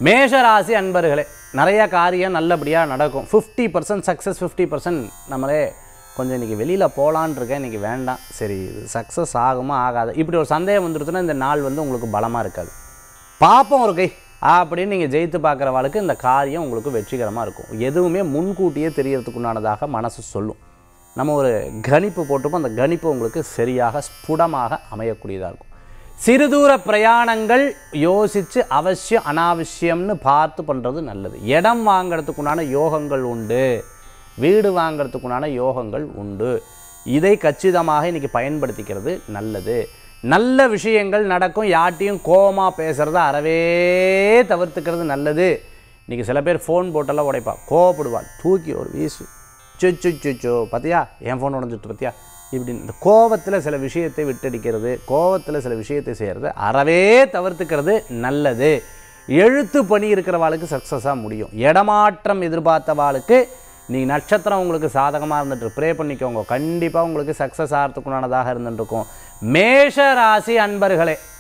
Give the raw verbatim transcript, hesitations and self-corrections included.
மேஷ ராசி அன்பர்களே, நிறைய காரியம் நல்லபடியாக நடக்கும். Fifty percent success, fifty percent நம்மளே கொஞ்சம் இன்றைக்கி வெளியில் போகலான் இருக்கேன், இன்றைக்கி வேண்டாம், சரி இது சக்ஸஸ் ஆகுமா ஆகாது, இப்படி ஒரு சந்தேகம் வந்துடுச்சுன்னா இந்த நாள் வந்து உங்களுக்கு பலமாக இருக்காது. பார்ப்போம் ஒரு கை அப்படின்னு நீங்கள் ஜெயித்து பார்க்குறவாளுக்கு இந்த காரியம் உங்களுக்கு வெற்றிகரமாக இருக்கும். எதுவுமே முன்கூட்டியே தெரியறதுக்குண்டானதாக மனசு சொல்லும். நம்ம ஒரு கணிப்பு போட்டுப்போம், அந்த கணிப்பு உங்களுக்கு சரியாக ஸ்புடமாக அமையக்கூடியதாக இருக்கும். சிறுதூர பிரயாணங்கள் யோசித்து அவசியம் அனாவசியம்னு பார்த்து பண்ணுறது நல்லது. இடம் வாங்கிறதுக்குண்டான யோகங்கள் உண்டு, வீடு வாங்கிறதுக்குண்டான யோகங்கள் உண்டு. இதை கச்சிதமாக இன்றைக்கி பயன்படுத்திக்கிறது நல்லது. நல்ல விஷயங்கள் நடக்கும். யார்ட்டையும் கோபமாக பேசுகிறத அறவே தவிர்த்துக்கிறது நல்லது. இன்றைக்கி சில பேர் ஃபோன் போட்டெல்லாம் உடைப்பா, கோவப்படுவாள், தூக்கி ஒரு வீசு, சுச்சு சுச்சோ பார்த்தியா என் ஃபோன் உடஞ்சிட்டு பார்த்தியா இப்படின்னு இந்த கோபத்தில் சில விஷயத்தை விட்டடிக்கிறது, கோபத்தில் சில விஷயத்தை செய்கிறது அறவே தவிர்த்துக்கிறது நல்லது. எழுத்து பணி இருக்கிறவாளுக்கு சக்ஸஸாக முடியும். இடமாற்றம் எதிர்பார்த்தவாளுக்கு நீங்கள் நட்சத்திரம் உங்களுக்கு சாதகமாக இருந்துட்டு ப்ரே பண்ணிக்கோங்க, கண்டிப்பாக உங்களுக்கு சக்ஸஸ் ஆகிறதுக்குண்டானதாக இருந்துட்டுருக்கும். மேஷ ராசி அன்பர்களே,